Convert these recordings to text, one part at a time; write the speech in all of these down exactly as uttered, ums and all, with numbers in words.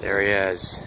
There he is.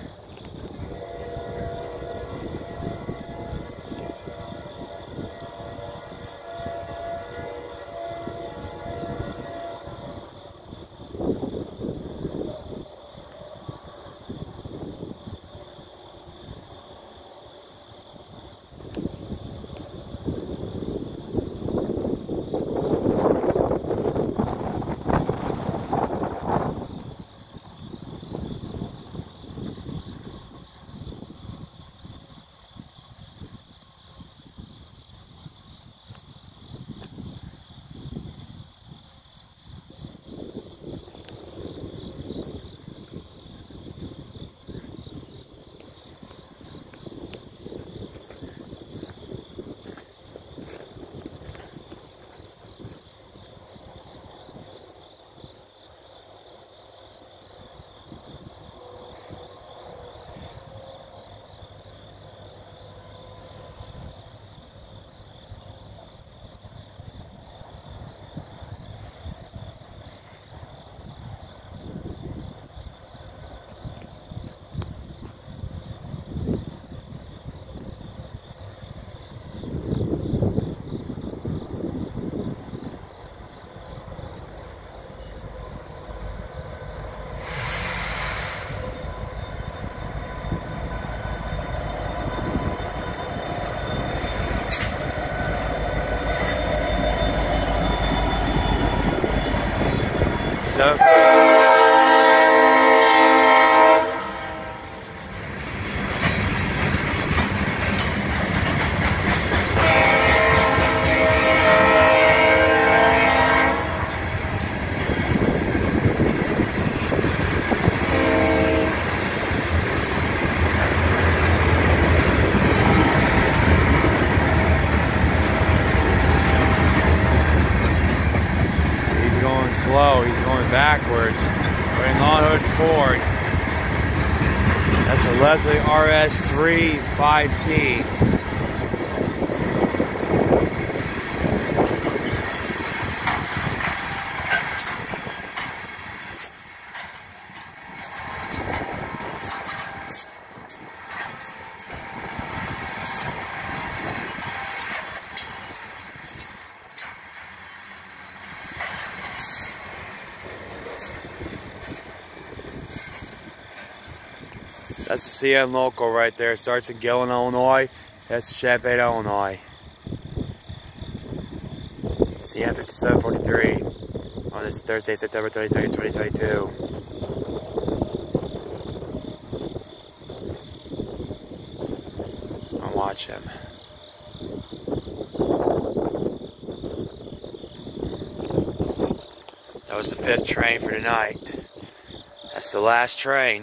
So slow, he's going backwards. We're in Long Hood Ford. That's a Leslie R S three five T. That's the C N local right there. Starts in Gillen, Illinois. That's Champaign, Illinois. C N fifty-seven forty-three on this Thursday, September twenty-second, twenty twenty-two. I'll watch him. That was the fifth train for tonight. That's the last train.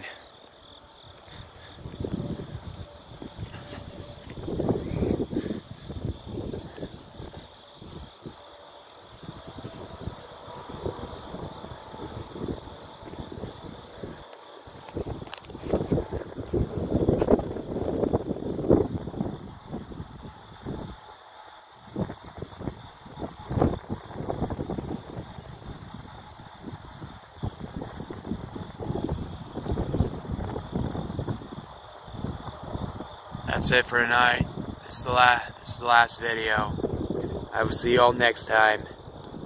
That's it for tonight. This is the last. This is the last video. I will see you all next time.